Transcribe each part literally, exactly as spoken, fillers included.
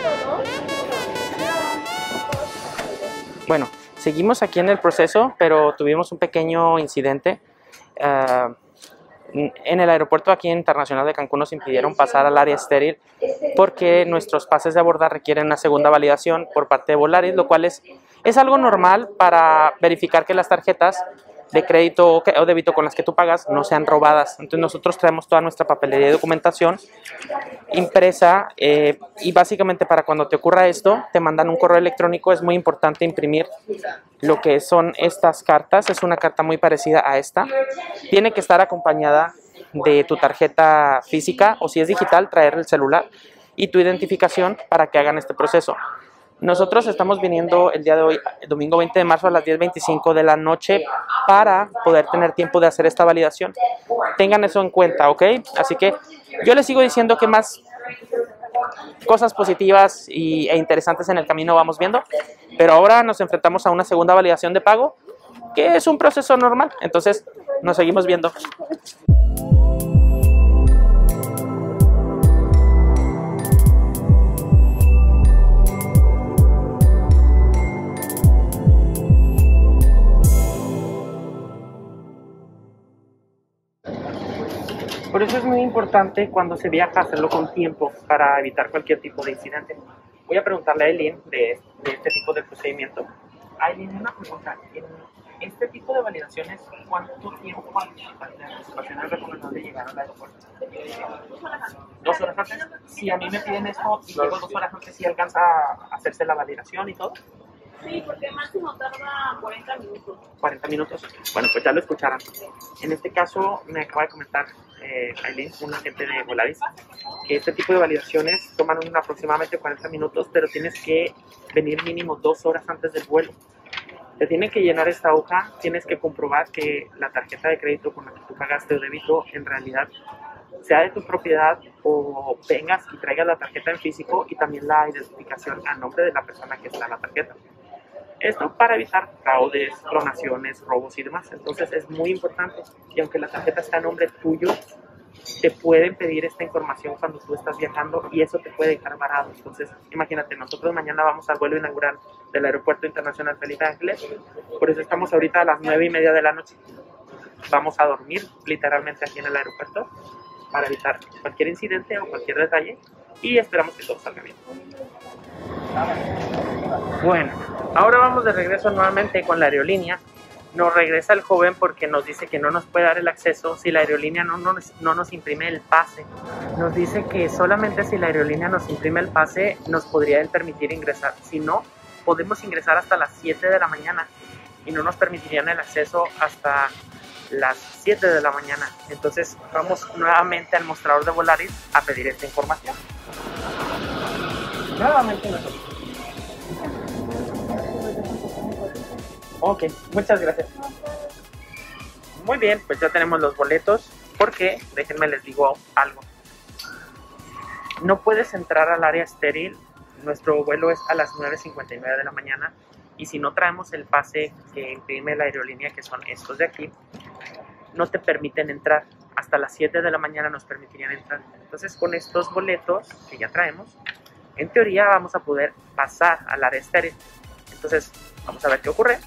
Bueno, seguimos aquí en el proceso, pero tuvimos un pequeño incidente. Uh, en el aeropuerto aquí internacional de Cancún nos impidieron pasar al área estéril porque nuestros pases de abordar requieren una segunda validación por parte de Volaris, lo cual es, es algo normal para verificar que las tarjetas de crédito o, que, o débito con las que tú pagas no sean robadas. Entonces nosotros traemos toda nuestra papelería y documentación impresa eh, y básicamente para cuando te ocurra esto te mandan un correo electrónico. Es muy importante imprimir lo que son estas cartas. Es una carta muy parecida a esta. Tiene que estar acompañada de tu tarjeta física o si es digital traer el celular y tu identificación para que hagan este proceso. Nosotros estamos viniendo el día de hoy, domingo veinte de marzo a las diez veinticinco de la noche para poder tener tiempo de hacer esta validación. Tengan eso en cuenta, ¿ok? Así que yo les sigo diciendo que más cosas positivas y, e interesantes en el camino vamos viendo, pero ahora nos enfrentamos a una segunda validación de pago, que es un proceso normal. Entonces nos seguimos viendo. Por eso es muy importante cuando se viaja hacerlo con tiempo para evitar cualquier tipo de incidente. Voy a preguntarle a Aileen de, de este tipo de procedimiento. Aileen, una pregunta. En este tipo de validaciones, ¿cuánto tiempo de anticipación es recomendable llegar al aeropuerto? ¿Dos horas antes? Si a mí me piden esto y llego dos horas antes, ¿sí alcanza a hacerse la validación y todo? Sí, porque máximo tarda cuarenta minutos. cuarenta minutos. Bueno, pues ya lo escucharon. En este caso, me acaba de comentar eh, Aileen, un agente de Volaris, que este tipo de validaciones toman un, aproximadamente cuarenta minutos, pero tienes que venir mínimo dos horas antes del vuelo. Te tienen que llenar esta hoja, tienes que comprobar que la tarjeta de crédito con la que tú pagaste o débito en realidad sea de tu propiedad o vengas y traigas la tarjeta en físico y también la identificación a nombre de la persona que está en la tarjeta. Esto para evitar fraudes, clonaciones, robos y demás. Entonces es muy importante y aunque la tarjeta está a nombre tuyo, te pueden pedir esta información cuando tú estás viajando y eso te puede dejar varado. Entonces imagínate, nosotros mañana vamos al vuelo inaugural del Aeropuerto Internacional Felipe Ángeles, por eso estamos ahorita a las nueve y media de la noche. Vamos a dormir literalmente aquí en el aeropuerto para evitar cualquier incidente o cualquier detalle y esperamos que todo salga bien. Bueno, ahora vamos de regreso nuevamente con la aerolínea. Nos regresa el joven porque nos dice que no nos puede dar el acceso si la aerolínea no nos, no nos imprime el pase. Nos dice que solamente si la aerolínea nos imprime el pase nos podría él permitir ingresar. Si no, podemos ingresar hasta las siete de la mañana y no nos permitirían el acceso hasta las siete de la mañana. Entonces vamos nuevamente al mostrador de Volaris a pedir esta información. Nuevamente nosotros. Ok, muchas gracias. Muy bien, pues ya tenemos los boletos, porque déjenme les digo algo. No puedes entrar al área estéril, nuestro vuelo es a las nueve cincuenta y nueve de la mañana y si no traemos el pase que imprime la aerolínea, que son estos de aquí, no te permiten entrar. Hasta las siete de la mañana nos permitirían entrar. Entonces con estos boletos que ya traemos, en teoría vamos a poder pasar al área estéril. Entonces vamos a ver qué ocurre.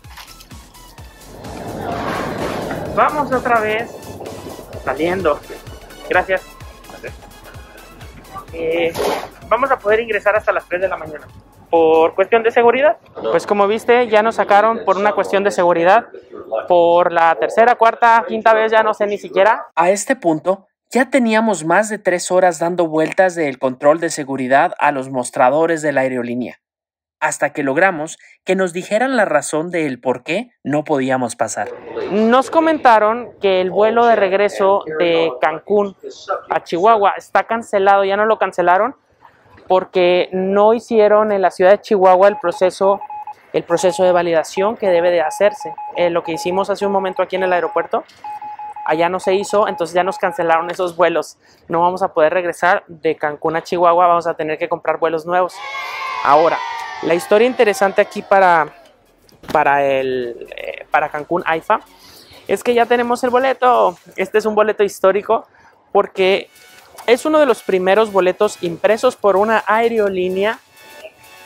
Vamos otra vez saliendo. Gracias. Eh, vamos a poder ingresar hasta las tres de la mañana. Por cuestión de seguridad. Pues como viste, ya nos sacaron por una cuestión de seguridad. Por la tercera, cuarta, quinta vez, ya no sé ni siquiera. A este punto, ya teníamos más de tres horas dando vueltas del control de seguridad a los mostradores de la aerolínea, hasta que logramos que nos dijeran la razón del por qué no podíamos pasar. Nos comentaron que el vuelo de regreso de Cancún a Chihuahua está cancelado, ya no lo cancelaron porque no hicieron en la ciudad de Chihuahua el proceso, el proceso de validación que debe de hacerse. Eh, lo que hicimos hace un momento aquí en el aeropuerto, allá no se hizo, entonces ya nos cancelaron esos vuelos. No vamos a poder regresar de Cancún a Chihuahua, vamos a tener que comprar vuelos nuevos. Ahora, la historia interesante aquí para, para, el, eh, para Cancún A I F A es que ya tenemos el boleto. Este es un boleto histórico porque es uno de los primeros boletos impresos por una aerolínea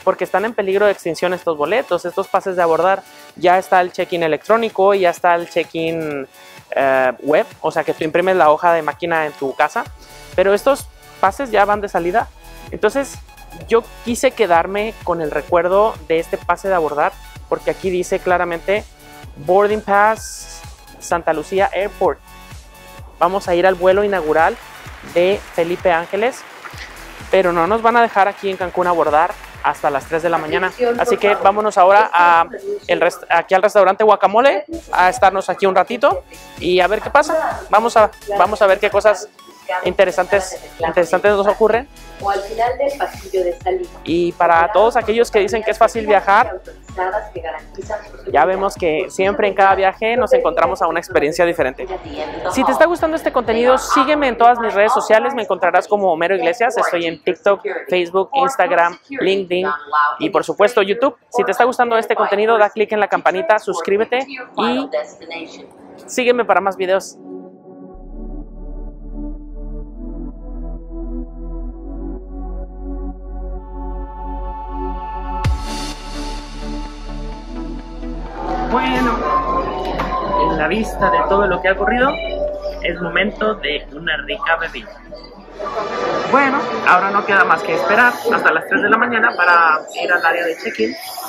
porque están en peligro de extinción estos boletos, estos pases de abordar. Ya está el check-in electrónico y ya está el check-in eh, web, o sea que tú imprimes la hoja de máquina en tu casa, pero estos pases ya van de salida. Entonces yo quise quedarme con el recuerdo de este pase de abordar, porque aquí dice claramente Boarding Pass Santa Lucía Airport. Vamos a ir al vuelo inaugural de Felipe Ángeles, pero no nos van a dejar aquí en Cancún abordar hasta las tres de la mañana. Así que vámonos ahora a el aquí al restaurante Guacamole, a estarnos aquí un ratito y a ver qué pasa. Vamos a, vamos a ver qué cosas interesantes, interesantes nos ocurren. O al final del pasillo de salida. Y para todos aquellos que dicen que es fácil viajar, ya vemos que siempre en cada viaje nos encontramos a una experiencia diferente. Si te está gustando este contenido, sígueme en todas mis redes sociales, me encontrarás como Homero Iglesias. Estoy en TikTok, Facebook, Instagram, LinkedIn y por supuesto YouTube. Si te está gustando este contenido, da clic en la campanita, suscríbete y sígueme para más videos. Bueno, en la vista de todo lo que ha ocurrido, es momento de una rica bebida. Bueno, ahora no queda más que esperar hasta las tres de la mañana para ir al área de check-in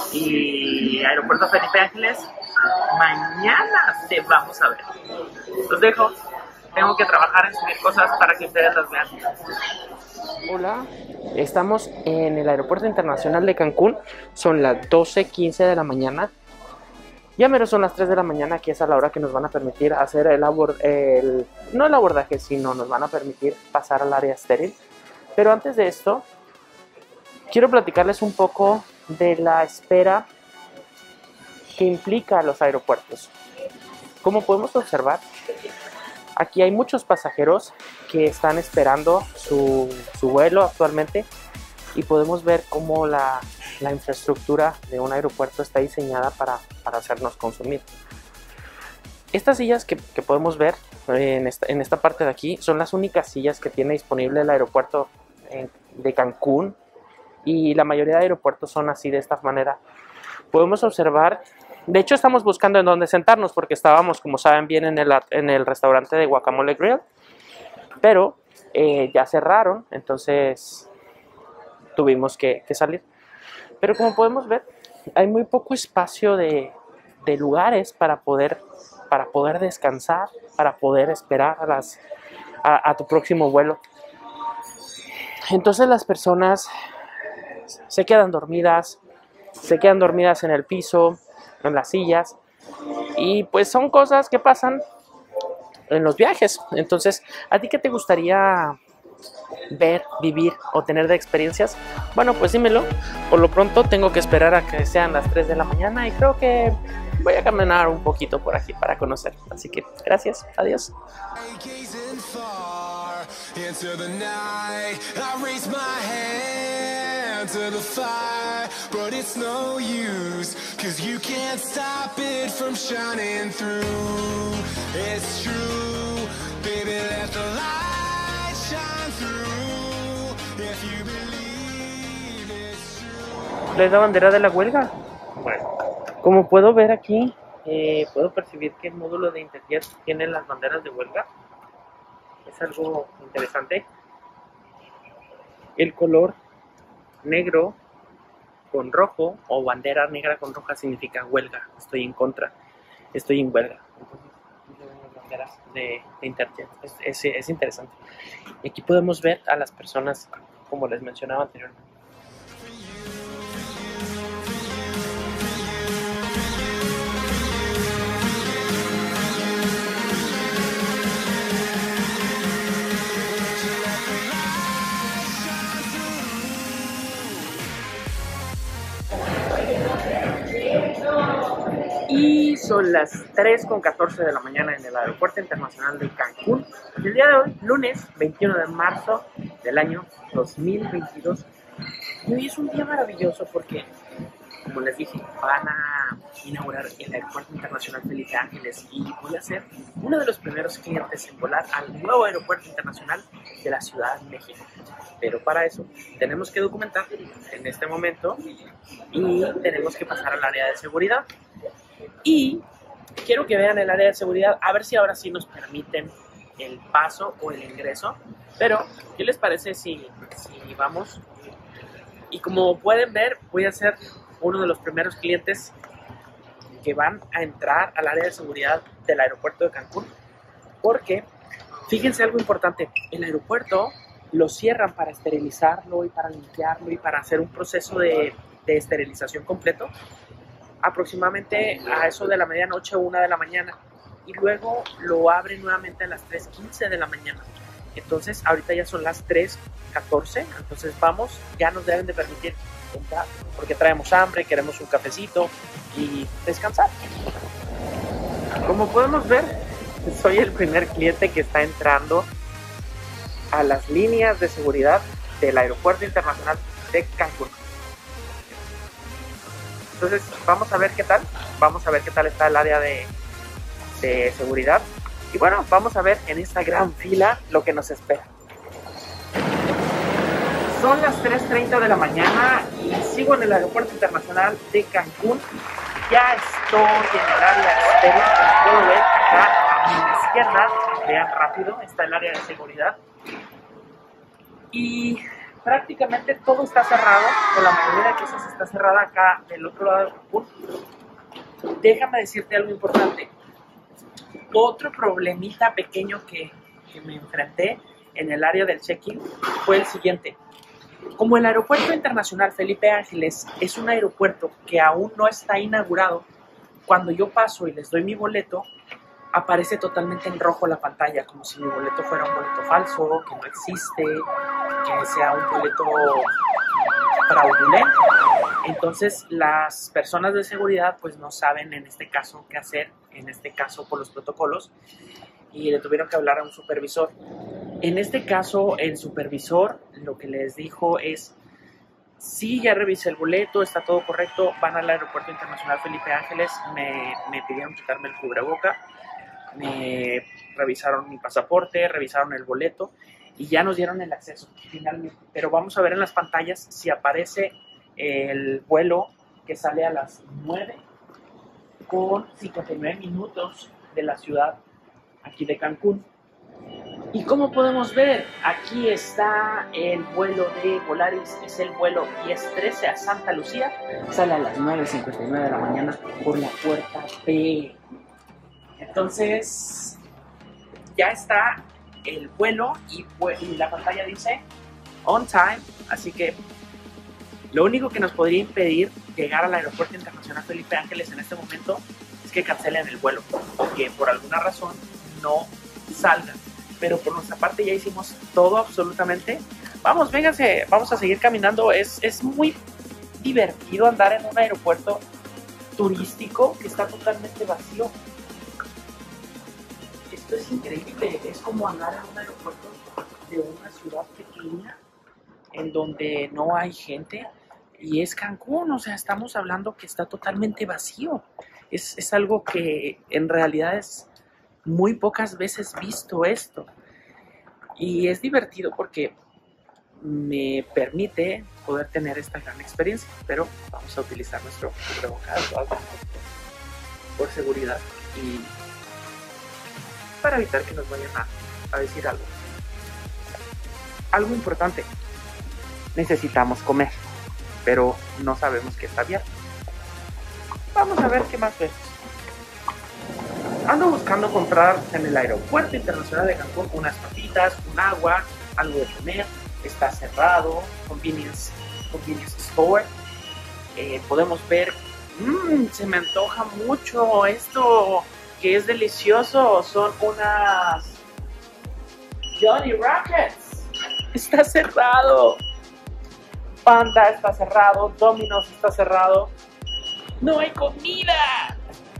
y Aeropuerto Felipe Ángeles. Mañana te vamos a ver. Los dejo, tengo que trabajar en subir cosas para que ustedes las vean. Hola, estamos en el Aeropuerto Internacional de Cancún, son las doce quince de la mañana. Ya mero son las tres de la mañana, que es a la hora que nos van a permitir hacer el abordaje, el, no el abordaje, sino nos van a permitir pasar al área estéril. Pero antes de esto, quiero platicarles un poco de la espera que implica a los aeropuertos. Como podemos observar, aquí hay muchos pasajeros que están esperando su, su vuelo actualmente y podemos ver cómo la, la infraestructura de un aeropuerto está diseñada para, para hacernos consumir. Estas sillas que, que podemos ver en esta, en esta parte de aquí son las únicas sillas que tiene disponible el aeropuerto en, de Cancún, y la mayoría de aeropuertos son así, de esta manera. Podemos observar, de hecho estamos buscando en dónde sentarnos porque estábamos, como saben bien, en el, en el restaurante de Guacamole Grill, pero eh, ya cerraron, entonces tuvimos que, que salir. Pero como podemos ver, hay muy poco espacio de, de lugares para poder, para poder descansar, para poder esperar a, las, a, a tu próximo vuelo. Entonces las personas se quedan dormidas, se quedan dormidas en el piso, en las sillas, y pues son cosas que pasan en los viajes. Entonces, ¿a ti qué te gustaría ver, vivir o tener de experiencias? Bueno, pues dímelo. Por lo pronto tengo que esperar a que sean las tres de la mañana y creo que voy a caminar un poquito por aquí para conocer. Así que gracias, adiós. ¿Les da bandera de la huelga? Bueno, como puedo ver aquí, eh, puedo percibir que el módulo de Interjet tiene las banderas de huelga. Es algo interesante. El color negro con rojo, o bandera negra con roja, significa huelga. Estoy en contra, estoy en huelga. Entonces, las banderas de, de Interjet. Es, es, es interesante. Y aquí podemos ver a las personas, como les mencionaba anteriormente. Y son las tres con catorce de la mañana en el Aeropuerto Internacional de Cancún. El día de hoy, lunes veintiuno de marzo del año dos mil veintidós. Y hoy es un día maravilloso porque como les dije, van a inaugurar el Aeropuerto Internacional Felipe Ángeles y voy a ser uno de los primeros clientes en volar al nuevo Aeropuerto Internacional de la Ciudad de México. Pero para eso tenemos que documentar en este momento y tenemos que pasar al área de seguridad. Y quiero que vean el área de seguridad, a ver si ahora sí nos permiten el paso o el ingreso. Pero, ¿qué les parece si, si vamos? Y como pueden ver, voy a ser uno de los primeros clientes que van a entrar al área de seguridad del aeropuerto de Cancún. Porque, fíjense algo importante, el aeropuerto lo cierran para esterilizarlo y para limpiarlo y para hacer un proceso de, de esterilización completo aproximadamente a eso de la medianoche o una de la mañana, y luego lo abren nuevamente a las tres quince de la mañana. Entonces ahorita ya son las tres catorce, entonces vamos, ya nos deben de permitir entrar porque traemos hambre, queremos un cafecito y descansar. Como podemos ver, soy el primer cliente que está entrando a las líneas de seguridad del Aeropuerto Internacional de Cancún. Entonces vamos a ver qué tal, vamos a ver qué tal está el área de, de seguridad y bueno, vamos a ver en esta gran fila lo que nos espera. Son las tres treinta de la mañana y sigo en el Aeropuerto Internacional de Cancún. Ya estoy en el área exterior, como puedo ver acá a mi izquierda, vean rápido, está el área de seguridad. Y prácticamente todo está cerrado, o la mayoría de cosas está cerrada acá del otro lado de Cancún. Déjame decirte algo importante. Otro problemita pequeño que, que me enfrenté en el área del check-in fue el siguiente. Como el Aeropuerto Internacional Felipe Ángeles es un aeropuerto que aún no está inaugurado, cuando yo paso y les doy mi boleto, aparece totalmente en rojo la pantalla, como si mi boleto fuera un boleto falso, que no existe, que sea un boleto fraudulento. Entonces las personas de seguridad pues no saben en este caso qué hacer, en este caso por los protocolos, y le tuvieron que hablar a un supervisor. En este caso el supervisor lo que les dijo es: sí, ya revisé el boleto, está todo correcto, van al Aeropuerto Internacional Felipe Ángeles, me, me pidieron quitarme el cubreboca, me revisaron mi pasaporte, revisaron el boleto y ya nos dieron el acceso finalmente. Pero vamos a ver en las pantallas si aparece el vuelo que sale a las nueve con cincuenta y nueve minutos de la ciudad aquí de Cancún. Y como podemos ver, aquí está el vuelo de Volaris, es el vuelo diez trece a Santa Lucía, sale a las nueve cincuenta y nueve de la mañana por la puerta B. Entonces, ya está el vuelo y, y la pantalla dice on time, así que lo único que nos podría impedir llegar al Aeropuerto Internacional Felipe Ángeles en este momento es que cancelen el vuelo o que por alguna razón no salgan. Pero por nuestra parte ya hicimos todo absolutamente. Vamos, vénganse, vamos a seguir caminando. Es, es muy divertido andar en un aeropuerto turístico que está totalmente vacío. Esto es increíble, es como andar en un aeropuerto de una ciudad pequeña en donde no hay gente y es Cancún, o sea, estamos hablando que está totalmente vacío. Es, es algo que en realidad es muy pocas veces visto esto y es divertido porque me permite poder tener esta gran experiencia, pero vamos a utilizar nuestro cubrebocas por seguridad y para evitar que nos vayan a, a decir algo. Algo importante, necesitamos comer, pero no sabemos qué está abierto. Vamos a ver qué más vemos. Ando buscando comprar en el Aeropuerto Internacional de Cancún unas papitas, un agua, algo de comer. Está cerrado, convenience, convenience store. Eh, podemos ver, mmm, se me antoja mucho esto que es delicioso. Son unas Johnny Rockets. Está cerrado. Panda está cerrado, Domino's está cerrado. No hay comida.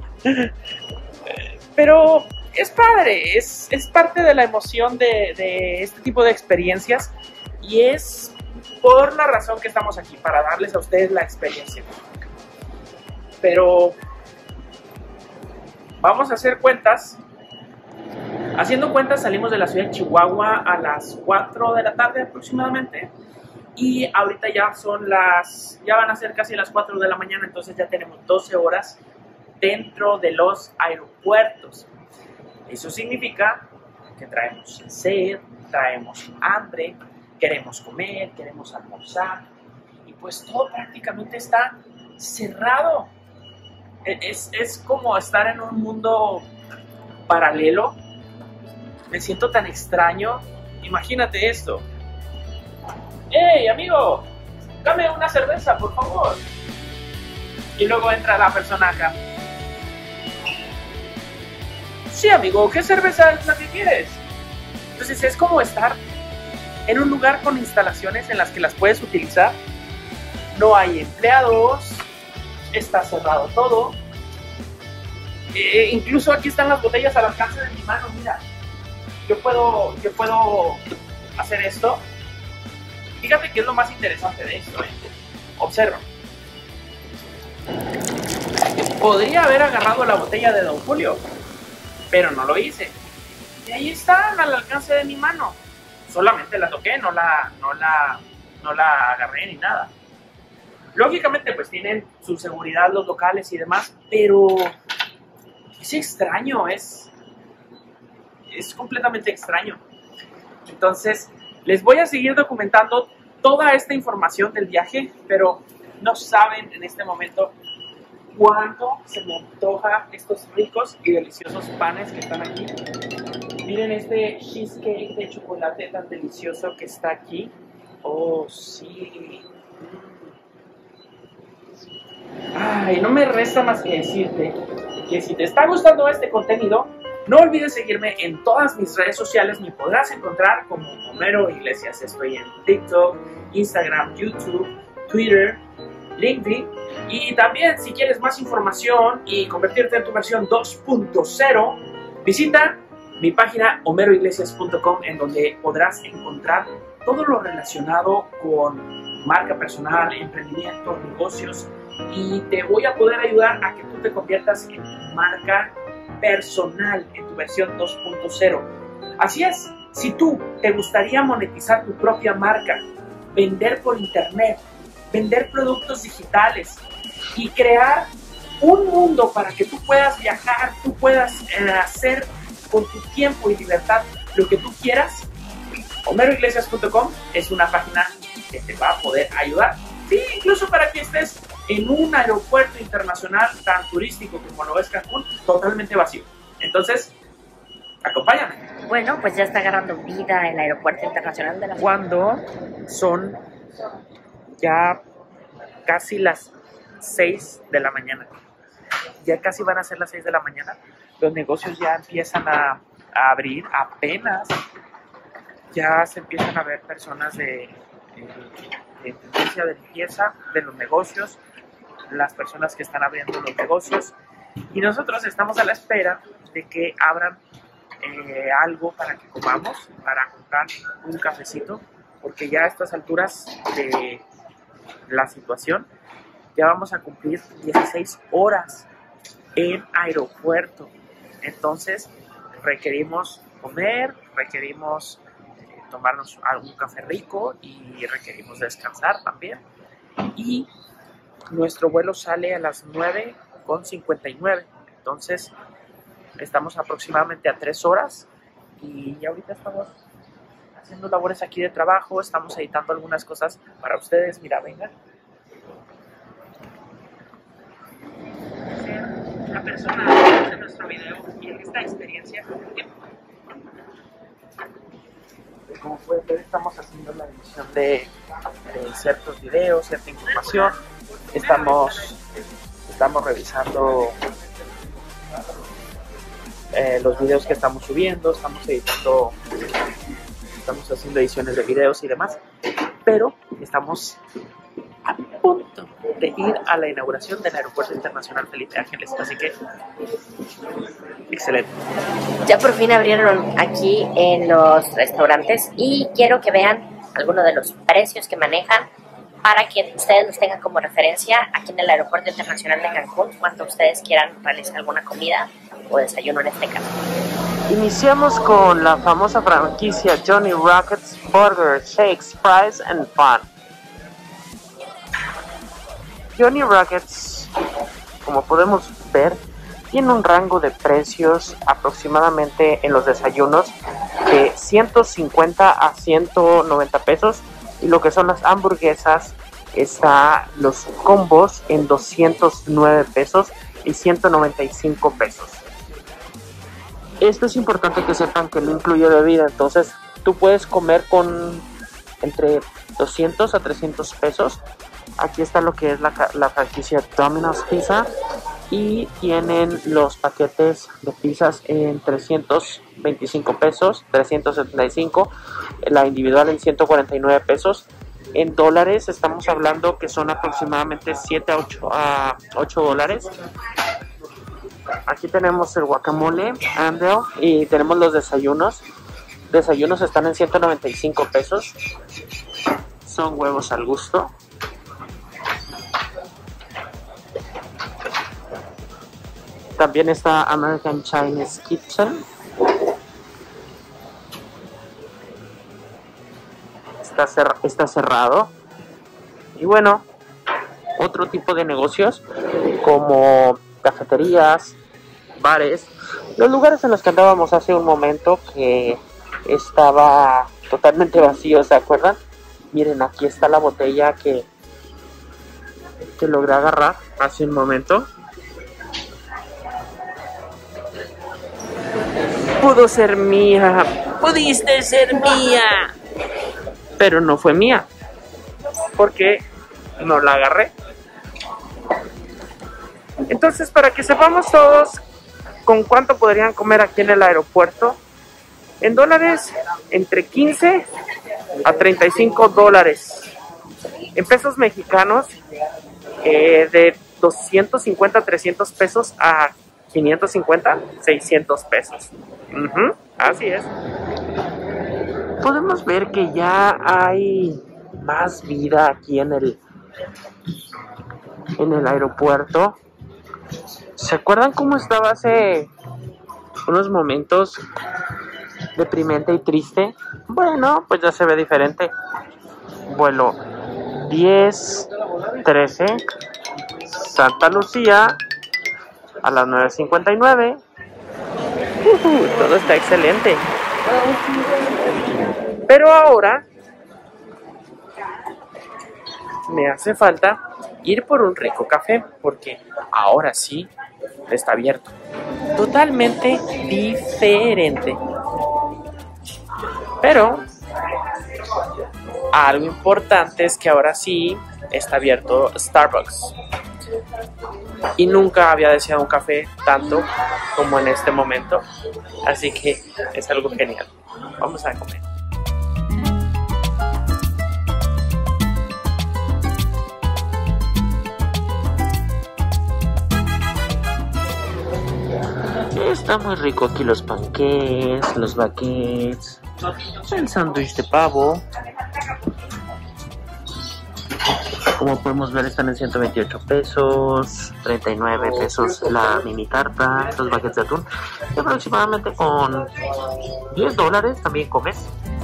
Pero es padre, es, es parte de la emoción de, de este tipo de experiencias y es por la razón que estamos aquí, para darles a ustedes la experiencia. pero vamos a hacer cuentas. Haciendo cuentas, salimos de la ciudad de Chihuahua a las cuatro de la tarde aproximadamente. Y ahorita ya son las, ya van a ser casi las cuatro de la mañana, entonces ya tenemos doce horas dentro de los aeropuertos. Eso significa que traemos sed, traemos hambre, queremos comer, queremos almorzar. Y pues todo prácticamente está cerrado. Es, es como estar en un mundo paralelo. Me siento tan extraño. Imagínate esto. ¡Hey, amigo! Dame una cerveza, por favor. Y luego entra la persona acá. Sí, amigo, ¿qué cerveza es la que quieres? Entonces es como estar en un lugar con instalaciones en las que las puedes utilizar. No hay empleados. Está cerrado todo. Eh, incluso aquí están las botellas al alcance de mi mano, mira. Yo puedo, yo puedo hacer esto. Fíjate qué es lo más interesante de esto, ¿eh? Observa. Podría haber agarrado la botella de Don Julio, pero no lo hice. Y ahí están al alcance de mi mano. Solamente la toqué, no la, no la, no la agarré ni nada. Lógicamente, pues tienen su seguridad los locales y demás, pero es extraño, es, es completamente extraño. Entonces, les voy a seguir documentando toda esta información del viaje, pero no saben en este momento cuánto se me antoja estos ricos y deliciosos panes que están aquí. Miren este cheesecake de chocolate tan delicioso que está aquí. Oh, sí. Ay, no me resta más que decirte que si te está gustando este contenido, no olvides seguirme en todas mis redes sociales. Me podrás encontrar como Homero Iglesias. Estoy en TikTok, Instagram, YouTube, Twitter, LinkedIn. Y también, si quieres más información y convertirte en tu versión dos punto cero, visita mi página homero iglesias punto com, en donde podrás encontrar todo lo relacionado con marca personal, emprendimiento, negocios. Y te voy a poder ayudar a que tú te conviertas en tu marca personal, en tu versión dos punto cero. Así es, si tú te gustaría monetizar tu propia marca, vender por internet, vender productos digitales y crear un mundo para que tú puedas viajar, tú puedas eh, hacer con tu tiempo y libertad lo que tú quieras, homero iglesias punto com es una página que te va a poder ayudar. Sí, incluso para que estés en un aeropuerto internacional tan turístico como lo es Cancún, totalmente vacío. Entonces, acompáñame. Bueno, pues ya está agarrando vida el aeropuerto internacional de la ciudad. Cuando son ya casi las seis de la mañana, ya casi van a ser las seis de la mañana, los negocios ya empiezan a, a abrir, apenas ya se empiezan a ver personas de, de, de tendencia de limpieza de los negocios, las personas que están abriendo los negocios, y nosotros estamos a la espera de que abran eh, algo para que comamos, para comprar un cafecito, porque ya a estas alturas de la situación ya vamos a cumplir dieciséis horas en aeropuerto. Entonces requerimos comer, requerimos eh, tomarnos algún café rico y requerimos descansar también. Y nuestro vuelo sale a las nueve con cincuenta y nueve. Entonces estamos aproximadamente a tres horas y ya ahorita estamos haciendo labores aquí de trabajo, estamos editando algunas cosas para ustedes. Mira, venga. La persona de nuestro video y en esta experiencia, como pueden ver, estamos haciendo la edición de, de ciertos videos, cierta información. Estamos, estamos revisando eh, los videos que estamos subiendo, estamos editando, estamos haciendo ediciones de videos y demás, pero estamos a punto de ir a la inauguración del Aeropuerto Internacional Felipe Ángeles, así que excelente. Ya por fin abrieron aquí en los restaurantes y quiero que vean algunos de los precios que manejan para que ustedes los tengan como referencia aquí en el Aeropuerto Internacional de Cancún cuando ustedes quieran realizar alguna comida o desayuno en este caso. Iniciamos con la famosa franquicia Johnny Rockets Burger, Shakes, Fries and Fun. Johnny Rockets, como podemos ver, tiene un rango de precios aproximadamente en los desayunos de ciento cincuenta a ciento noventa pesos, y lo que son las hamburguesas está los combos en doscientos nueve pesos y ciento noventa y cinco pesos. Esto es importante que sepan que no incluye bebida, entonces tú puedes comer con entre doscientos a trescientos pesos. Aquí está lo que es la, la franquicia Domino's Pizza, y tienen los paquetes de pizzas en trescientos veinticinco pesos, trescientos setenta y cinco, la individual en ciento cuarenta y nueve pesos. En dólares estamos hablando que son aproximadamente siete a ocho dólares. Aquí tenemos el guacamole Andel y tenemos los desayunos. Desayunos están en ciento noventa y cinco pesos. Son huevos al gusto. También está American Chinese Kitchen. Está, cer está cerrado. Y bueno, otro tipo de negocios como cafeterías, bares, los lugares en los que andábamos hace un momento que estaba totalmente vacío, ¿se acuerdan? Miren, aquí está la botella que, que logré agarrar hace un momento. Pudo ser mía, pudiste ser mía, pero no fue mía, porque no la agarré. Entonces, para que sepamos todos con cuánto podrían comer aquí en el aeropuerto, en dólares, entre quince a treinta y cinco dólares. En pesos mexicanos, eh, de doscientos cincuenta a trescientos pesos a quinientos cincuenta, seiscientos pesos. Uh-huh, así es. Podemos ver que ya hay más vida aquí en el, en el aeropuerto. ¿Se acuerdan cómo estaba hace unos momentos deprimente y triste? Bueno, pues ya se ve diferente. Vuelo diez trece, Santa Lucía, a las nueve cincuenta y nueve. Uh-huh, todo está excelente. Pero ahora me hace falta ir por un rico café, porque ahora sí está abierto. Totalmente diferente. Pero algo importante es que ahora sí está abierto Starbucks. Y nunca había deseado un café tanto como en este momento. Así que es algo genial. Vamos a comer. Está muy rico aquí los panqués, los baguettes, el sándwich de pavo. Como podemos ver, están en ciento veintiocho pesos, treinta y nueve pesos la mini tarta, los baguettes de atún. Y aproximadamente con diez dólares también comes.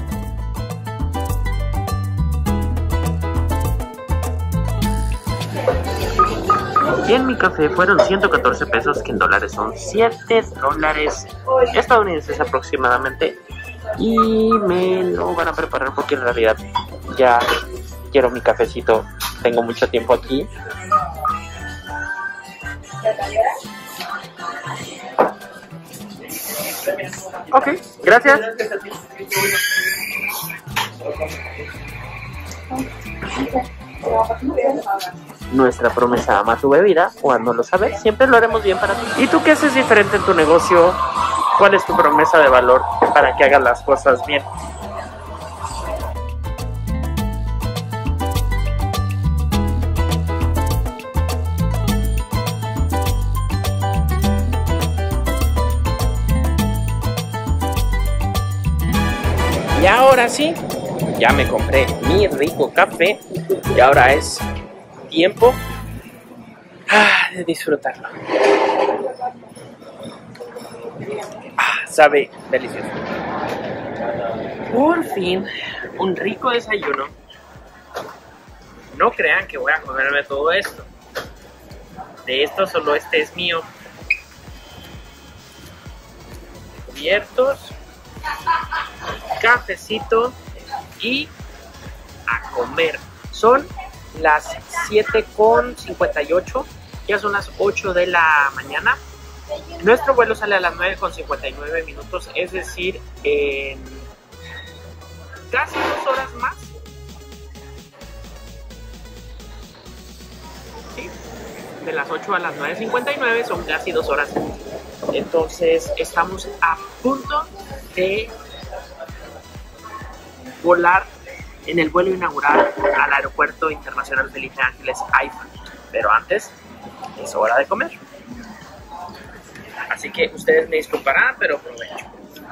Y en mi café fueron ciento catorce pesos, que en dólares son siete dólares estadounidenses aproximadamente. Y me lo van a preparar porque en realidad ya quiero mi cafecito. Tengo mucho tiempo aquí. Ok, gracias. Nuestra promesa: ama tu bebida, cuando lo sabes, siempre lo haremos bien para ti. ¿Y tú qué haces diferente en tu negocio? ¿Cuál es tu promesa de valor para que hagas las cosas bien? Y ahora sí, ya me compré mi rico café y ahora es tiempo ah, de disfrutarlo. Ah, sabe delicioso. Por fin, un rico desayuno. No crean que voy a comerme todo esto. De esto solo este es mío. Cubiertos, cafecito y a comer. Son las siete con cincuenta y ocho, ya son las ocho de la mañana. Nuestro vuelo sale a las nueve con cincuenta y nueve minutos, es decir, en casi dos horas más. Sí, de las ocho a las nueve cincuenta y nueve son casi dos horas. Entonces estamos a punto de volar en el vuelo inaugural al Aeropuerto Internacional Felipe Ángeles AIFA. Pero antes es hora de comer. Así que ustedes me disculparán, pero provecho.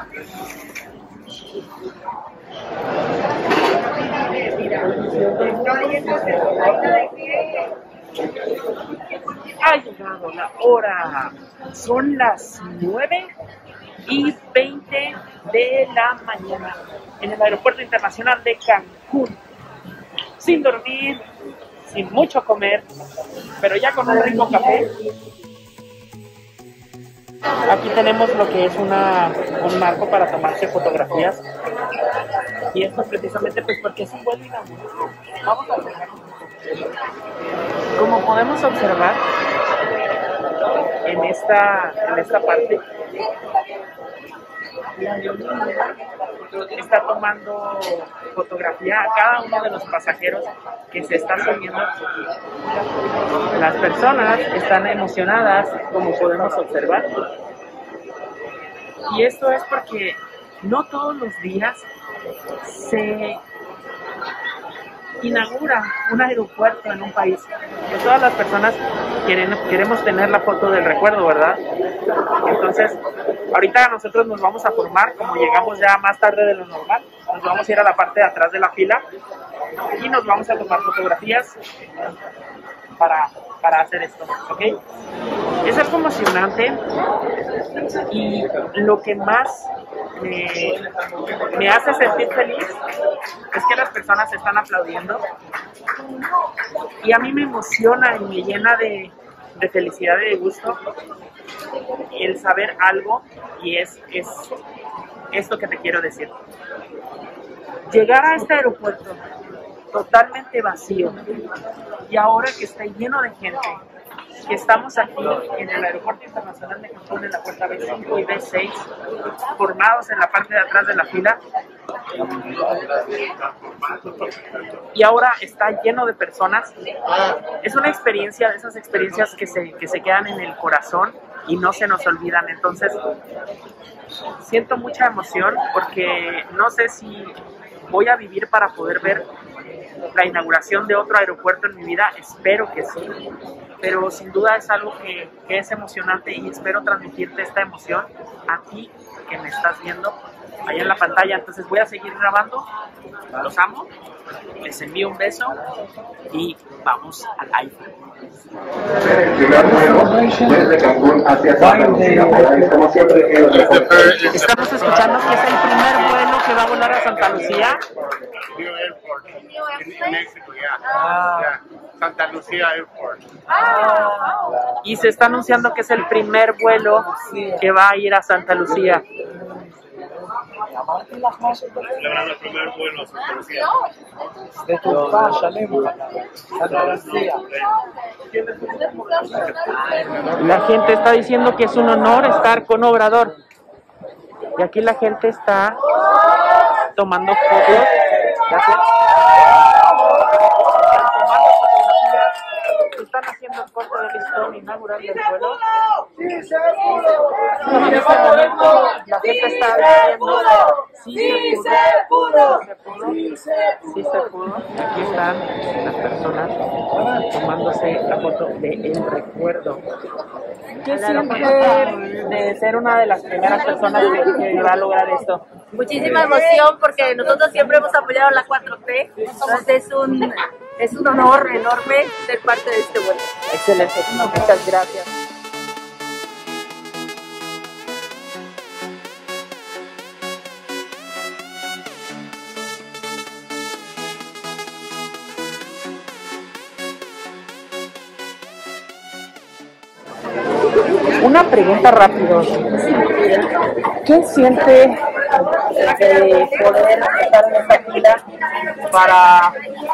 Ha llegado la hora. Son las nueve y veinte de la mañana en el Aeropuerto Internacional de Cancún. Sin dormir, sin mucho comer, pero ya con un rico café. Aquí tenemos lo que es una, un marco para tomarse fotografías. Y esto precisamente pues porque es un vuelo inaugural. Vamos a ver. Como podemos observar en esta, en esta parte, la aerolínea está tomando fotografía a cada uno de los pasajeros que se está subiendo. Las personas están emocionadas, como podemos observar. Y esto es porque no todos los días se inaugura un aeropuerto en un país. Que todas las personas quieren, queremos tener la foto del recuerdo, ¿verdad? Entonces, ahorita nosotros nos vamos a formar, como llegamos ya más tarde de lo normal, nos vamos a ir a la parte de atrás de la fila y nos vamos a tomar fotografías para, para hacer esto, ¿ok? Es algo emocionante y lo que más me, me hace sentir feliz es que las personas están aplaudiendo y a mí me emociona y me llena de, de felicidad y de gusto el saber algo, y es, es esto que te quiero decir. Llegar a este aeropuerto totalmente vacío y ahora que está lleno de gente, que estamos aquí en el Aeropuerto Internacional de Cancún en la puerta B cinco y B seis, formados en la parte de atrás de la fila, y ahora está lleno de personas. Es una experiencia de esas experiencias que se, que se quedan en el corazón y no se nos olvidan. Entonces siento mucha emoción porque no sé si voy a vivir para poder ver la inauguración de otro aeropuerto en mi vida. Espero que sí, pero sin duda es algo que, que es emocionante y espero transmitirte esta emoción a ti que me estás viendo ahí en la pantalla. Entonces voy a seguir grabando. Los amo, les envío un beso y vamos al AIFA. Desde Cancún hacia Santa Lucía, como siempre, estamos escuchando que es el primer vuelo que va a volar a Santa Lucía. New Airport in Mexico, yeah. Yeah. Santa Lucía Airport. Y se está anunciando que es el primer vuelo que va a ir a Santa Lucía. Celebrando el primer vuelo a Santa Lucía. De tu casa, Santa Lucía. La gente está diciendo que es un honor estar con Obrador. Y aquí la gente está tomando fotos. Gracias. Están tomando fotografías. Están haciendo el corte del listón inaugural del vuelo. En este momento la gente está diciendo sí se pudo, sí se pudo. Aquí están las personas tomándose la foto del recuerdo. ¿Qué siente de ser una de las primeras personas que, que va a lograr esto? Muchísima emoción porque nosotros siempre hemos apoyado la cuatro T, entonces es un, es un honor enorme ser parte de este vuelo. Excelente, muchas gracias. Una pregunta rápido. ¿Qué siente de poder estar en esta fila para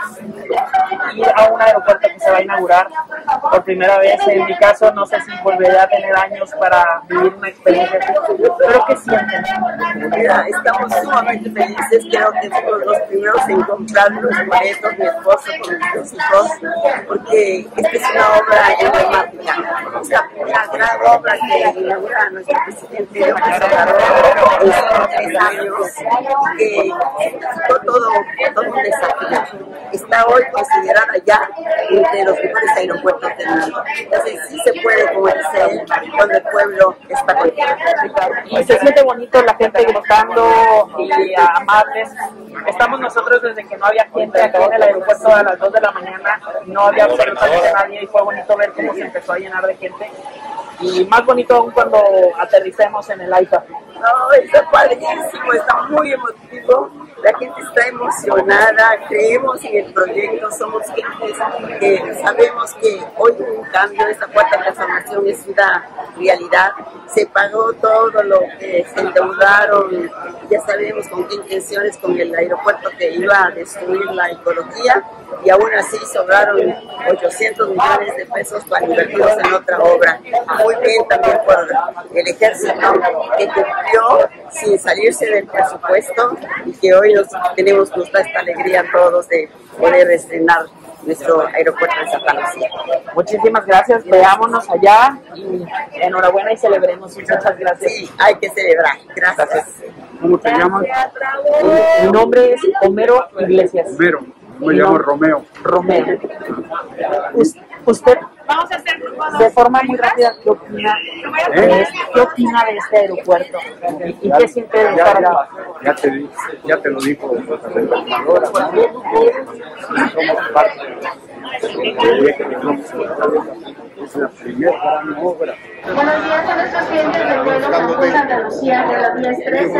ir a un aeropuerto que se va a inaugurar por primera vez? En mi caso, no sé si volveré a tener años para vivir una experiencia así, pero ¿qué sienten? Mira, estamos sumamente felices, creo que somos los primeros en comprar los boletos, mi esposo con mis hijos, porque esta es una obra emblemática, es una gran obra que inaugura nuestro presidente López Obrador en tres años, que fue todo, todo un desafío. Está hoy considerada ya entre los mejores aeropuertos del mundo. Entonces sí se puede, como dice él, cuando el pueblo está contigo. Y se siente bonito la gente gritando y amables. Estamos nosotros desde que no había gente aquí en el aeropuerto a las dos de la mañana, no había absolutamente nadie y fue bonito ver cómo se empezó a llenar de gente. Y más bonito aún cuando aterricemos en el AIFA. No, está padrísimo, está muy emotivo. La gente está emocionada, creemos en el proyecto, somos gentes que sabemos que hoy un cambio, esta cuarta transformación es una realidad. Se pagó todo lo que se endeudaron, ya sabemos con qué intenciones, con el aeropuerto que iba a destruir la ecología, y aún así sobraron ochocientos millones de pesos para invertirlos en otra obra. Muy bien también por el ejército que cumplió sin salirse del presupuesto y que hoy nos, tenemos nos da esta alegría a todos de poder estrenar nuestro aeropuerto de Santa Lucía. Muchísimas gracias, veámonos allá y enhorabuena y celebremos. Muchas gracias. Sí, hay que celebrar. Gracias. Gracias. ¿Cómo te llamas? Mi nombre es Homero Iglesias. Homero. Me llamo Romeo. Romeo. Usted, Vamos a hacer de forma muy rápida, ¿qué opina, ¿Eh? ¿qué opina de este aeropuerto? ¿Y, y qué siente de Ya, estar ya, aquí? ya, te, ya te lo dijo la gobernadora, ¿no? Somos parte del proyecto que somos. Es la primera gran obra. Buenos días a nuestros clientes del vuelo Cancún Santa Lucía de las diez trece.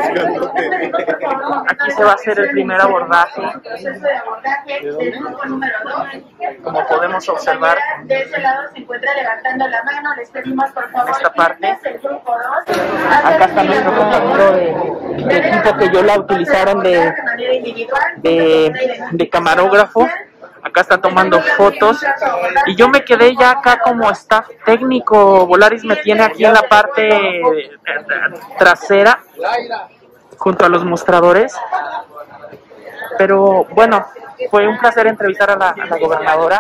Aquí se va a hacer el primer abordaje. Proceso de abordaje del grupo número dos. Como podemos observar, De ese lado se encuentra levantando la mano. Les pedimos por favor esta parte. el grupo dos. Acá está nuestro compañero de, de equipo que yo la utilizaron de, de, de camarógrafo. Acá está tomando fotos y yo me quedé ya acá como staff técnico. Volaris me tiene aquí en la parte trasera junto a los mostradores, pero bueno, fue un placer entrevistar a la, a la gobernadora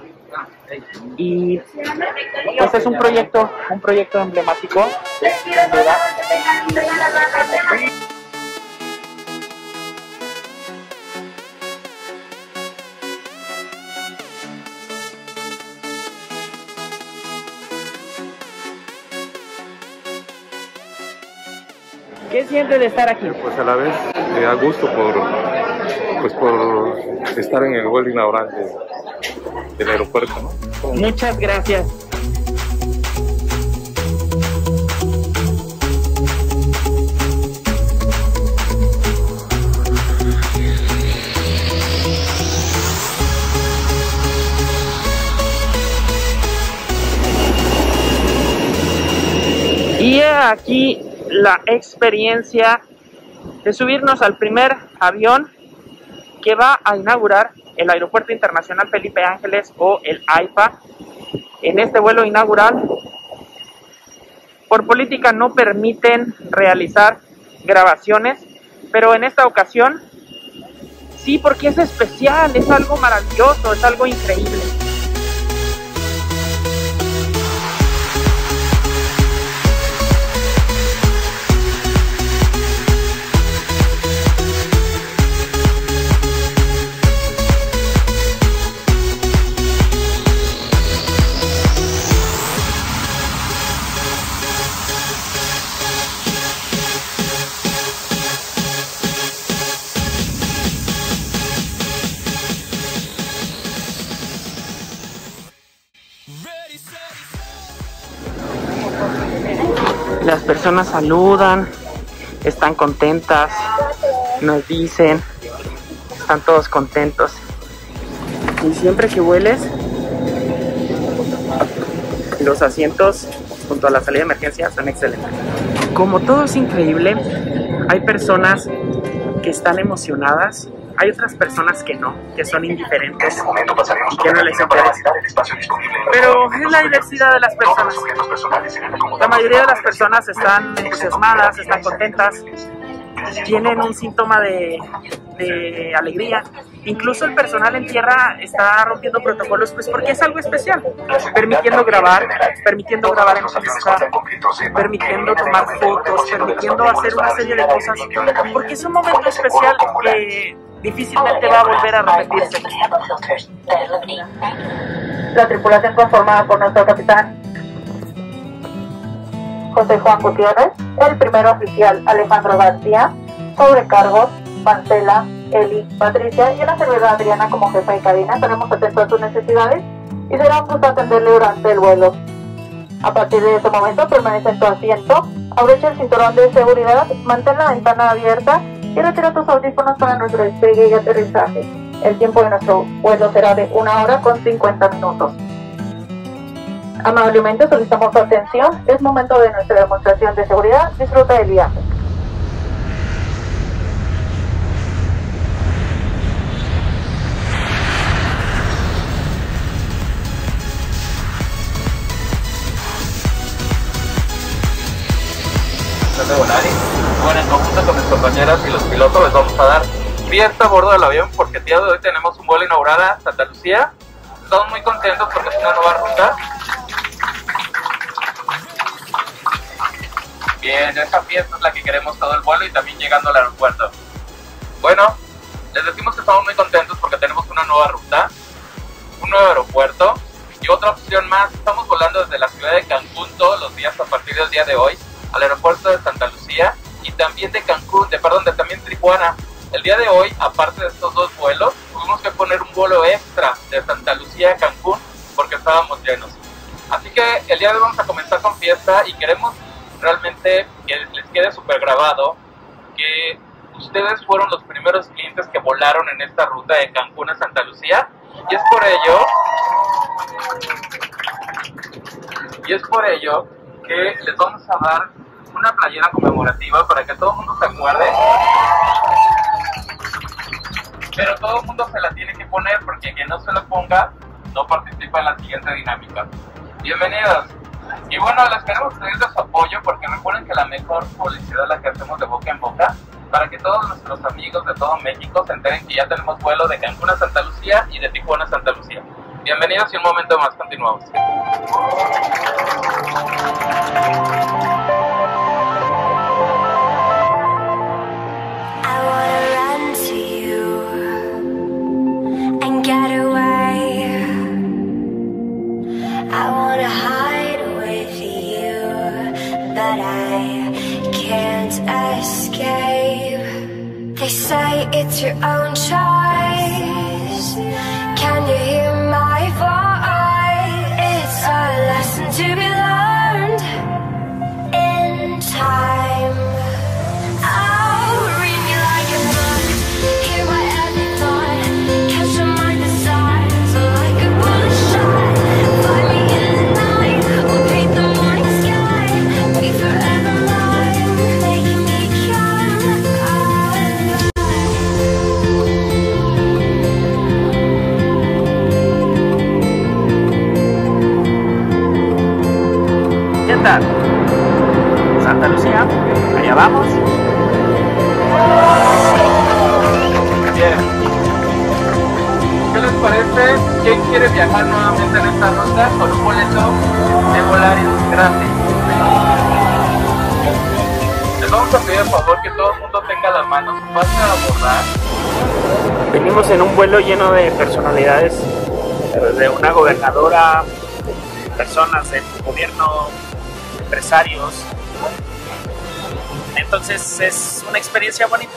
y pues es un proyecto un proyecto emblemático, sin duda. ¿Qué siente de estar aquí? Pues a la vez eh, a gusto por, pues por estar en el vuelo inaugural de, del aeropuerto, ¿no? Muchas gracias. Y aquí la experiencia de subirnos al primer avión que va a inaugurar el Aeropuerto Internacional Felipe Ángeles o el AIFA. En este vuelo inaugural, por política no permiten realizar grabaciones, pero en esta ocasión sí, porque es especial, es algo maravilloso, es algo increíble. Las personas saludan, están contentas, nos dicen, están todos contentos. Y siempre que vueles, los asientos junto a la salida de emergencia son excelentes. Como todo es increíble, hay personas que están emocionadas, hay otras personas que no, que son indiferentes y que no les interesa. Pero es la diversidad de las personas. La mayoría de las personas están entusiasmadas, están contentas, tienen un síntoma de, de alegría. Incluso el personal en tierra está rompiendo protocolos, pues porque es algo especial, permitiendo grabar, permitiendo grabar en pista, permitiendo tomar fotos, permitiendo hacer una serie de cosas, porque es un momento especial que difícilmente va a volver a repetirse. La tripulación conformada por nuestro capitán José Juan Gutiérrez, el primer oficial Alejandro García, sobrecargos Marcela, Eli, Patricia y una servidora Adriana como jefa de cabina. Estaremos atentos a sus necesidades y será un gusto atenderle durante el vuelo. A partir de ese momento permanece en tu asiento, abrocha el cinturón de seguridad, mantén la ventana abierta y retira tus audífonos para nuestro despegue y aterrizaje. El tiempo de nuestro vuelo será de una hora con cincuenta minutos. Amablemente solicitamos su atención, es momento de nuestra demostración de seguridad. Disfruta del viaje. De Volari. Bueno, en conjunto con mis compañeras y los pilotos les vamos a dar fiesta a bordo del avión porque el día de hoy tenemos un vuelo inaugural a Santa Lucía. Estamos muy contentos porque es una nueva ruta. Bien, esa fiesta es la que queremos todo el vuelo y también llegando al aeropuerto. Bueno, les decimos que estamos muy contentos porque tenemos una nueva ruta, un nuevo aeropuerto y otra opción más. Estamos volando desde la ciudad de Cancún todos los días a partir del día de hoy al aeropuerto de Santa Lucía y también de Cancún, de perdón, de también Tijuana. El día de hoy, aparte de estos dos vuelos, tuvimos que poner un vuelo extra de Santa Lucía a Cancún porque estábamos llenos. Así que el día de hoy vamos a comenzar con fiesta y queremos realmente que les quede súper grabado que ustedes fueron los primeros clientes que volaron en esta ruta de Cancún a Santa Lucía y es por ello y es por ello que les vamos a dar una playera conmemorativa para que todo el mundo se acuerde, pero todo el mundo se la tiene que poner porque quien no se la ponga no participa en la siguiente dinámica. Bienvenidos. Y bueno, les queremos pedir de su apoyo porque recuerden que la mejor publicidad es la que hacemos de boca en boca para que todos nuestros amigos de todo México se enteren que ya tenemos vuelo de Cancún a Santa Lucía y de Tijuana a Santa Lucía. Bienvenidos y un momento más continuamos. They say it's your own choice. Can you hear my voice? It's a lesson to be learned in time. I'll read me like a book, hear my every thought, catch my mind decides like a bullet shot. Find me in the night, or paint the morning sky. Be forever mine, making me come. Santa Lucía, allá vamos. Bien. ¿Qué les parece? ¿Quién quiere viajar nuevamente en esta ruta con un boleto de Volaris gratis? Les vamos a pedir por favor que todo el mundo tenga las manos fácil a abordar. Venimos en un vuelo lleno de personalidades, de una gobernadora, personas del gobierno, empresarios. Entonces es una experiencia bonita.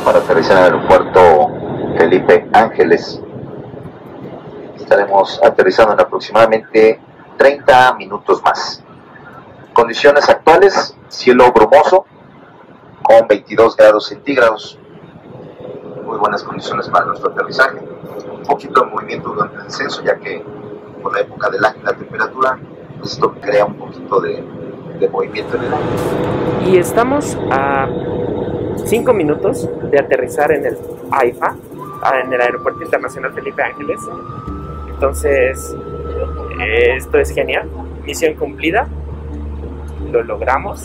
para aterrizar en el aeropuerto Felipe Ángeles. Estaremos aterrizando en aproximadamente treinta minutos más. Condiciones actuales: cielo brumoso con veintidós grados centígrados. Muy buenas condiciones para nuestro aterrizaje. Un poquito de movimiento durante el descenso, ya que por la época del año y la temperatura, esto crea un poquito de, de movimiento en el aire. Y estamos a cinco minutos de aterrizar en el A I F A, en el Aeropuerto Internacional Felipe Ángeles. Entonces, esto es genial. Misión cumplida. Lo logramos.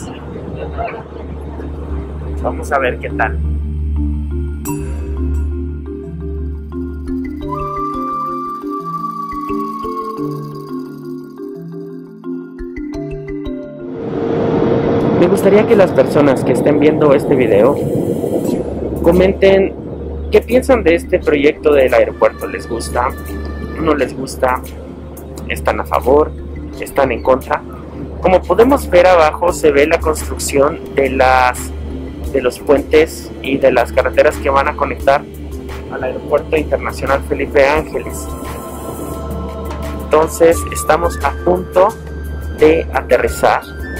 Vamos a ver qué tal. Me gustaría que las personas que estén viendo este video comenten qué piensan de este proyecto del aeropuerto. ¿Les gusta? ¿No les gusta? ¿Están a favor? ¿Están en contra? Como podemos ver abajo, se ve la construcción de las de los puentes y de las carreteras que van a conectar al Aeropuerto Internacional Felipe Ángeles. Entonces estamos a punto de aterrizar.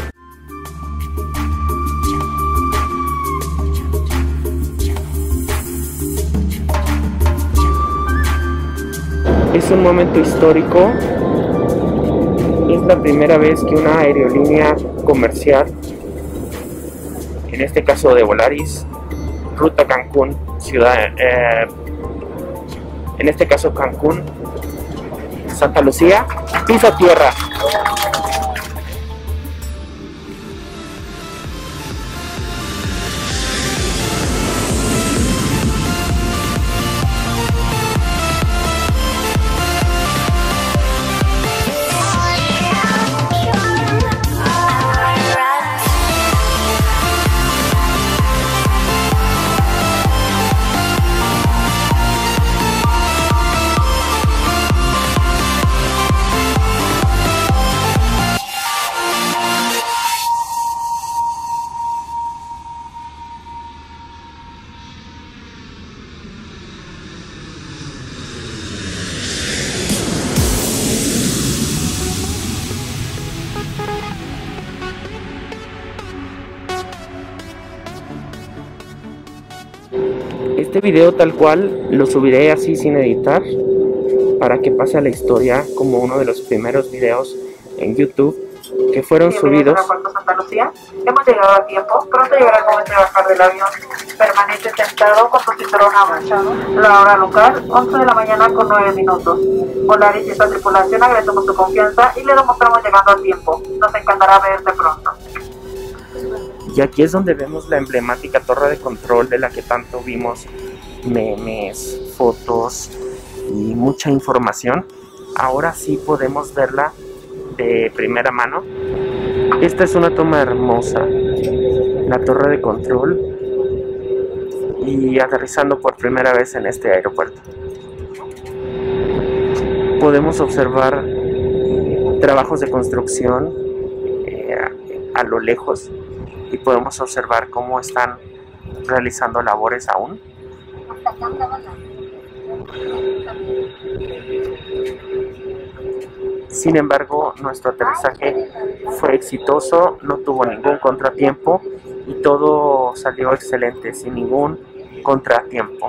Es un momento histórico. Es la primera vez que una aerolínea comercial, en este caso de Volaris, ruta Cancún, ciudad, eh, en este caso Cancún, Santa Lucía, pisa tierra. Este video tal cual lo subiré así sin editar para que pase a la historia como uno de los primeros videos en YouTube que fueron subidos. Santa Lucía. Hemos llegado a tiempo. Pronto llegará el momento de bajar del avión. Permanece sentado con tu cinturón abrochado. La hora local, once de la mañana con nueve minutos. Volaris y esta tripulación agradecemos tu confianza y le demostramos llegando a tiempo. Nos encantará verte pronto. Y aquí es donde vemos la emblemática torre de control de la que tanto vimos memes, fotos y mucha información. Ahora sí podemos verla de primera mano. Esta es una toma hermosa, la torre de control, y aterrizando por primera vez en este aeropuerto. Podemos observar trabajos de construcción eh, a lo lejos. Y podemos observar cómo están realizando labores aún. Sin embargo, nuestro aterrizaje fue exitoso, no tuvo ningún contratiempo y todo salió excelente, sin ningún contratiempo.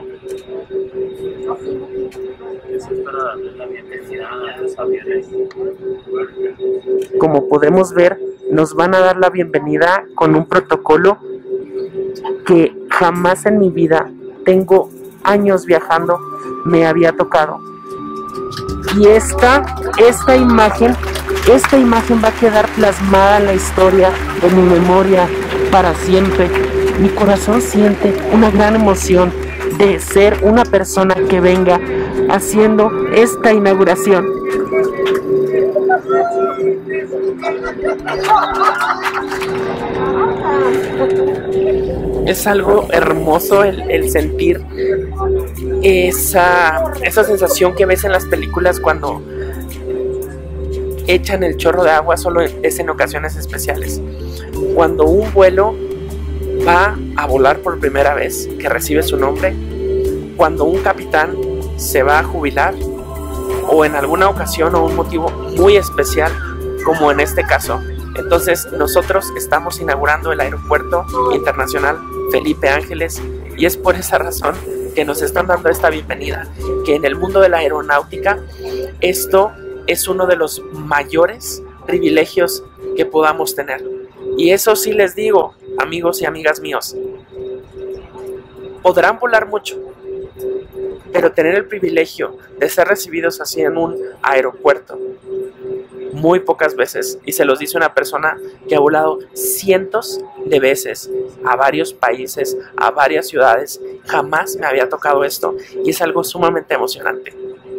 Como podemos ver, nos van a dar la bienvenida con un protocolo que jamás en mi vida, tengo años viajando, me había tocado. Y esta, esta imagen, esta imagen va a quedar plasmada en la historia, en mi memoria, para siempre. Mi corazón siente una gran emoción de ser una persona que venga haciendo esta inauguración. Es algo hermoso el, el sentir esa, esa sensación que ves en las películas cuando echan el chorro de agua, solo es en ocasiones especiales. Cuando un vuelo va a volar por primera vez, que recibe su nombre, cuando un capitán se va a jubilar o en alguna ocasión o un motivo muy especial, como en este caso. Entonces nosotros estamos inaugurando el Aeropuerto Internacional Felipe Ángeles y es por esa razón que nos están dando esta bienvenida, que en el mundo de la aeronáutica esto es uno de los mayores privilegios que podamos tener. Y eso sí les digo, amigos y amigas míos, podrán volar mucho, pero tener el privilegio de ser recibidos así en un aeropuerto, muy pocas veces, y se los dice una persona que ha volado cientos de veces a varios países, a varias ciudades, jamás me había tocado esto y es algo sumamente emocionante.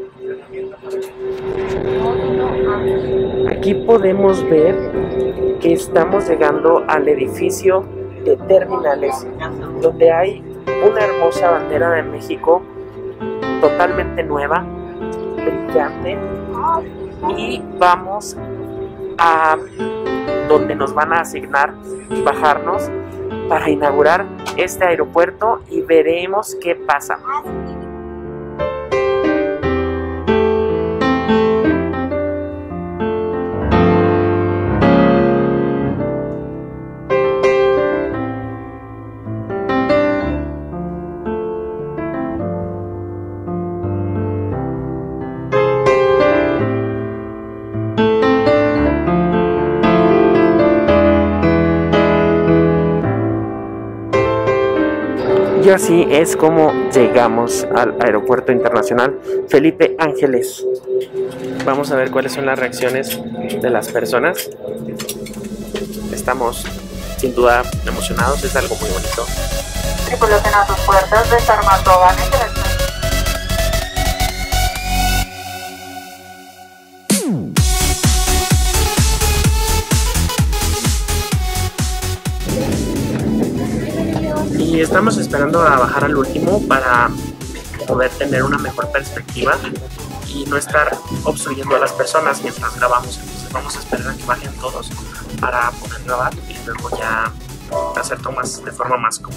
Aquí podemos ver que estamos llegando al edificio de terminales, donde hay una hermosa bandera de México, totalmente nueva, brillante, y vamos a donde nos van a asignar bajarnos para inaugurar este aeropuerto y veremos qué pasa. Y así es como llegamos al Aeropuerto Internacional Felipe Ángeles. Vamos a ver cuáles son las reacciones de las personas. Estamos sin duda emocionados, es algo muy bonito. Tripulación a sus puertas, desarmando vanes. Y estamos esperando a bajar al último para poder tener una mejor perspectiva y no estar obstruyendo a las personas mientras grabamos. Entonces vamos a esperar a que bajen todos para poder grabar y luego ya hacer tomas de forma más cómoda.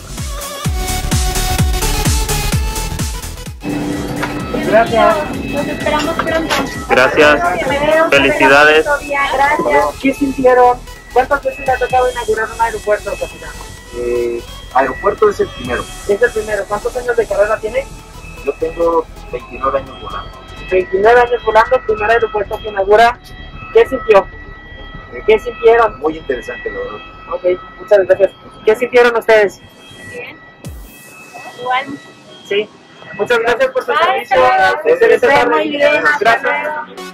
Gracias. Nos esperamos pronto. Gracias. Felicidades. Gracias. ¿Qué sintieron? ¿Cuántas veces le ha tocado inaugurar un aeropuerto, capitán? Eh, aeropuerto es el primero. Es el primero. ¿Cuántos años de carrera tiene? Yo tengo veintinueve años volando. veintinueve años volando, primer aeropuerto que inaugura. ¿Qué sintió? ¿Qué sintieron? Muy interesante, la verdad. Ok, muchas gracias. ¿Qué sintieron ustedes? Bien. Igual. Sí. Muchas gracias por su Bye, servicio. gracias. Excelente tarde. Muy bien, hasta Gracias.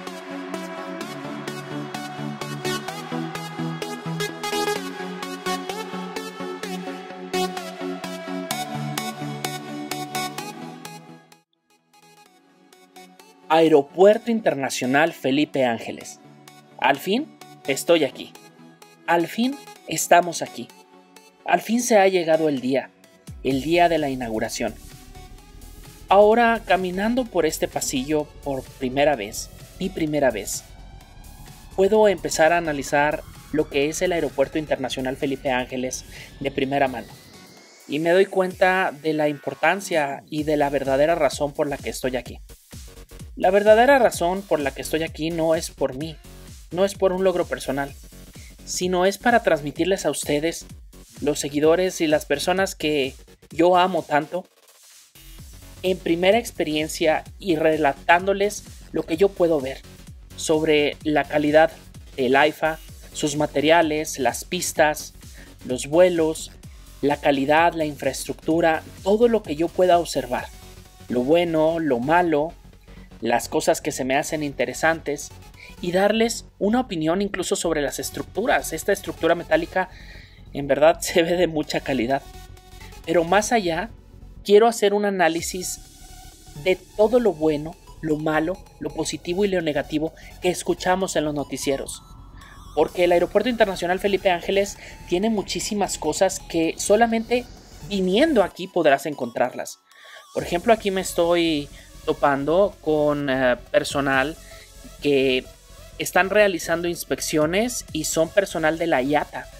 Aeropuerto Internacional Felipe Ángeles. Al fin estoy aquí. Al fin estamos aquí. Al fin se ha llegado el día, el día de la inauguración. Ahora, caminando por este pasillo por primera vez, mi primera vez, puedo empezar a analizar lo que es el Aeropuerto Internacional Felipe Ángeles de primera mano. Y me doy cuenta de la importancia y de la verdadera razón por la que estoy aquí. La verdadera razón por la que estoy aquí no es por mí, no es por un logro personal, sino es para transmitirles a ustedes, los seguidores y las personas que yo amo tanto, en primera experiencia y relatándoles lo que yo puedo ver sobre la calidad del AIFA, sus materiales, las pistas, los vuelos, la calidad, la infraestructura, todo lo que yo pueda observar, lo bueno, lo malo, las cosas que se me hacen interesantes y darles una opinión incluso sobre las estructuras. Esta estructura metálica en verdad se ve de mucha calidad. Pero más allá, quiero hacer un análisis de todo lo bueno, lo malo, lo positivo y lo negativo que escuchamos en los noticieros. Porque el Aeropuerto Internacional Felipe Ángeles tiene muchísimas cosas que solamente viniendo aquí podrás encontrarlas. Por ejemplo, aquí me estoy topando con uh, personal que están realizando inspecciones y son personal de la I A T A.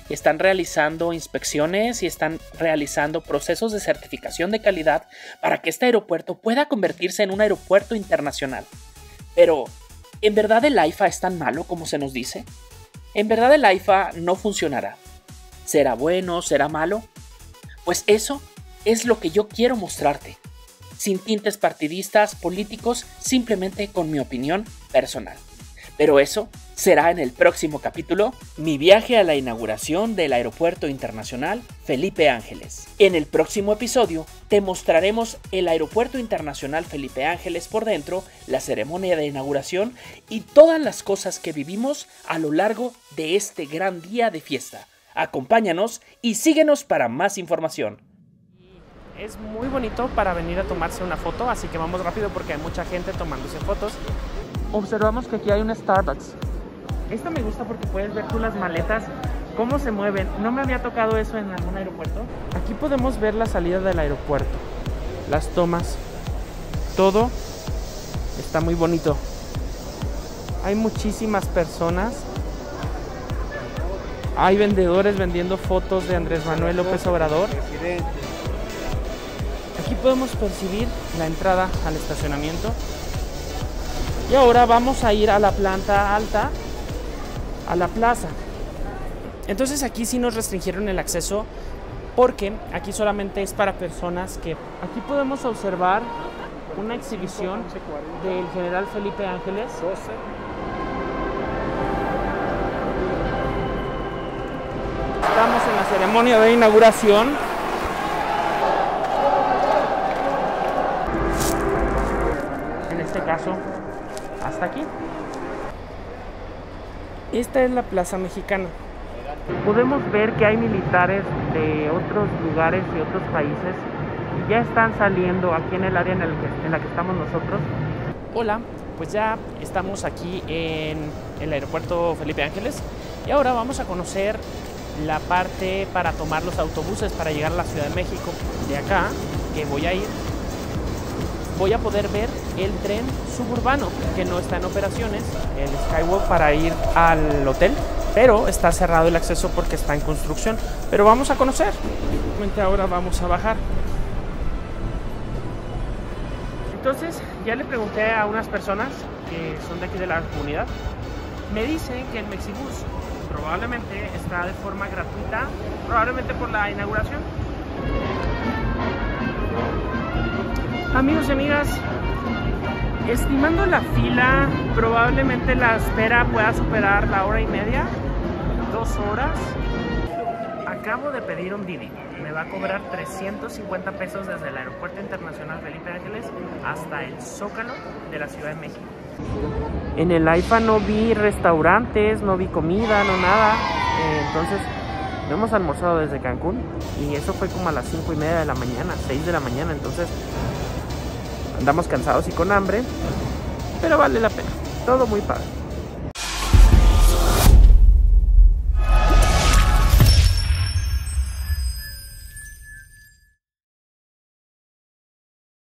están realizando inspecciones y están realizando procesos de certificación de calidad para que este aeropuerto pueda convertirse en un aeropuerto internacional. Pero, ¿en verdad el AIFA es tan malo como se nos dice? ¿En verdad el AIFA no funcionará? ¿Será bueno? ¿Será malo? Pues eso es lo que yo quiero mostrarte, sin tintes partidistas, políticos, simplemente con mi opinión personal. Pero eso será en el próximo capítulo, mi viaje a la inauguración del Aeropuerto Internacional Felipe Ángeles. En el próximo episodio te mostraremos el Aeropuerto Internacional Felipe Ángeles por dentro, la ceremonia de inauguración y todas las cosas que vivimos a lo largo de este gran día de fiesta. Acompáñanos y síguenos para más información. Es muy bonito para venir a tomarse una foto, así que vamos rápido porque hay mucha gente tomándose fotos. Observamos que aquí hay un Starbucks. Esto me gusta porque puedes ver tú las maletas, cómo se mueven. No me había tocado eso en algún aeropuerto. Aquí podemos ver la salida del aeropuerto, las tomas, todo está muy bonito. Hay muchísimas personas. Hay vendedores vendiendo fotos de Andrés Manuel López Obrador. Aquí podemos percibir la entrada al estacionamiento. Y ahora vamos a ir a la planta alta, a la plaza. Entonces aquí sí nos restringieron el acceso porque aquí solamente es para personas que... Aquí podemos observar una exhibición del general Felipe Ángeles. Estamos en la ceremonia de inauguración. En este caso, hasta aquí. Esta es la Plaza Mexicana. Podemos ver que hay militares de otros lugares y otros países y ya están saliendo aquí en el área en, el que, en la que estamos nosotros. Hola, pues ya estamos aquí en el aeropuerto Felipe Ángeles y ahora vamos a conocer la parte para tomar los autobuses para llegar a la Ciudad de México. De acá, que voy a ir, voy a poder ver el tren suburbano que no está en operaciones, el Skywalk para ir al hotel, pero está cerrado el acceso porque está en construcción, pero vamos a conocer. Ahora vamos a bajar. Entonces ya le pregunté a unas personas que son de aquí de la comunidad, me dicen que el Mexibus probablemente está de forma gratuita, probablemente por la inauguración. Amigos y amigas, estimando la fila, probablemente la espera pueda superar la hora y media, dos horas. Acabo de pedir un Didi, me va a cobrar trescientos cincuenta pesos desde el Aeropuerto Internacional Felipe Ángeles hasta el Zócalo de la Ciudad de México. En el AIFA no vi restaurantes, no vi comida, no nada, eh, entonces no hemos almorzado desde Cancún y eso fue como a las cinco y media de la mañana, seis de la mañana, entonces andamos cansados y con hambre, pero vale la pena, todo muy padre.